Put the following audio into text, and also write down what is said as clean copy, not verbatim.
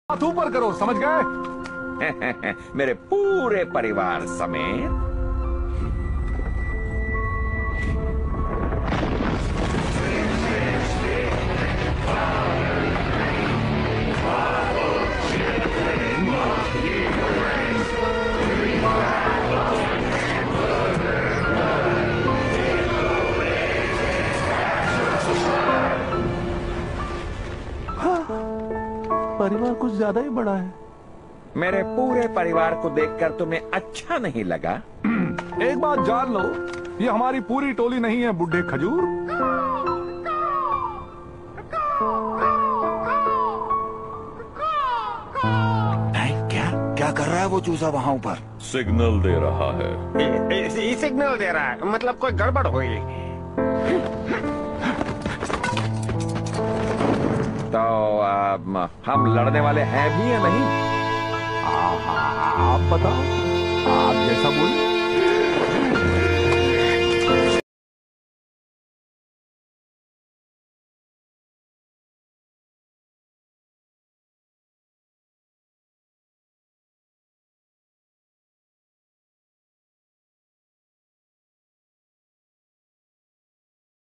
हाथ ऊपर करो, समझ गए? मेरे पूरे परिवार समेत। परिवार कुछ ज्यादा ही बड़ा है। मेरे पूरे परिवार को देखकर तुम्हें अच्छा नहीं लगा? एक बात जान लो, ये हमारी पूरी टोली नहीं है बुढ़े खजूर। क्या क्या कर रहा है वो चूजा वहाँ ऊपर? सिग्नल दे रहा है। सिग्नल दे रहा है, मतलब कोई गड़बड़ हुई। तो हम लड़ने वाले हैं भी या नहीं? आप बताओ, आप जैसा बोले।